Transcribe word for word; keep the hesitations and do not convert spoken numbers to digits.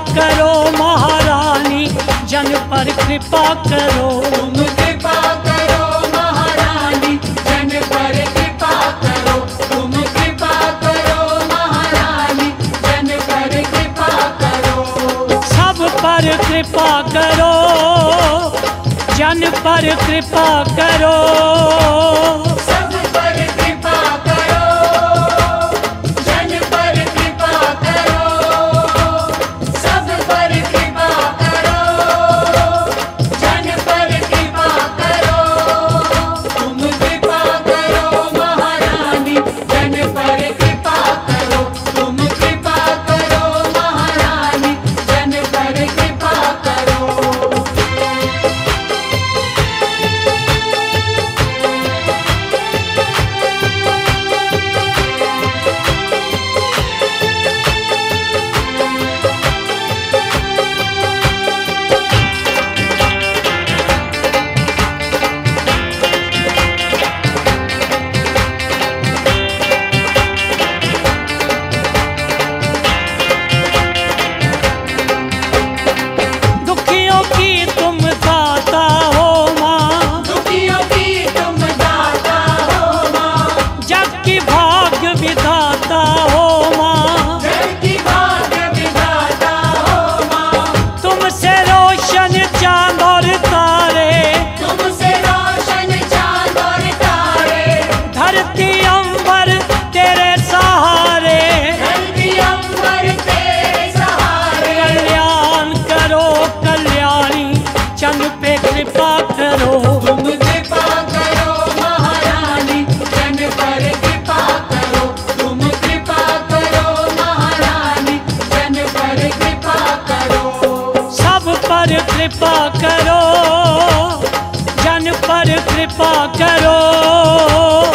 करो महारानी, जन पर कृपा करो। तुम कृपा करो महारानी, जन पर कृपा करो। तुम कृपा करो महारानी, जन पर कृपा करो। सब पर कृपा करो, जन पर कृपा करो। सब पर कृपा करो, जन पर कृपा करो। सब पर कृपा करो, जन पर कृपा करो। तुम कृपा करो महारानी, जन पर कृपा करो। तुम कृपा करो महारानी, जन पर कृपा करो। दुखियों की तुम दाता हो माँ, दुखियों की तुम दाता हो माँ। जग की भाग्य विधाता हो माँ। जग की भाग्य विधाता हो माँ। तुमसे रोशन चांद और तारे, तुमसे रोशन चांद और तारे। धरती अंबर तेरे सहारे। धरती अंबर तेरे सहारे। कल्याण करो कल्याणी, चंद पे कृपा करो। तुम कृपा करो महारानी, जन पर कृपा करो। तुम कृपा करो महारानी, जन पर कृपा करो। सब पर कृपा करो, जन पर कृपा करो।